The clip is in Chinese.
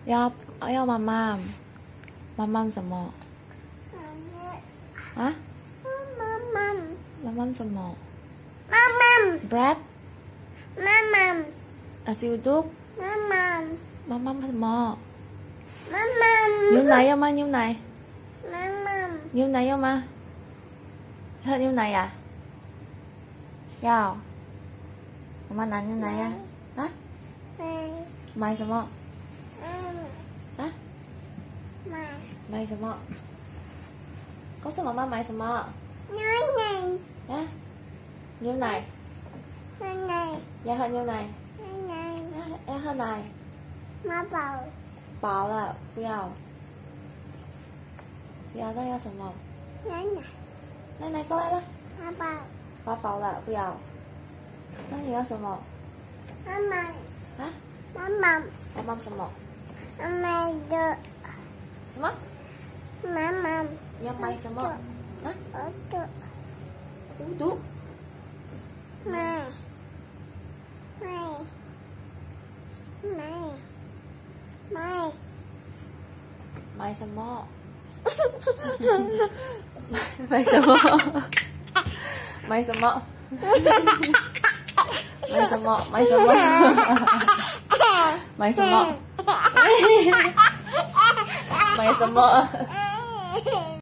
要妈妈，妈妈什么？啊？妈妈什么？bread？ nasi uduk？ 妈妈什么？牛奶要吗？牛奶？牛奶要吗？喝牛奶呀？要。妈妈拿牛奶呀？啊？买什么？啊？买什么？告诉妈妈买什么？啊？牛奶。要喝牛奶。要喝奶。饱了，不要。不要，那要什么？奶奶过来了。饱了，不要。那你要什么？啊？妈妈什么？什么？你要买什么？啊？uduk？买什么？买什么？买什么？买什么？买什么？买什么？买什么？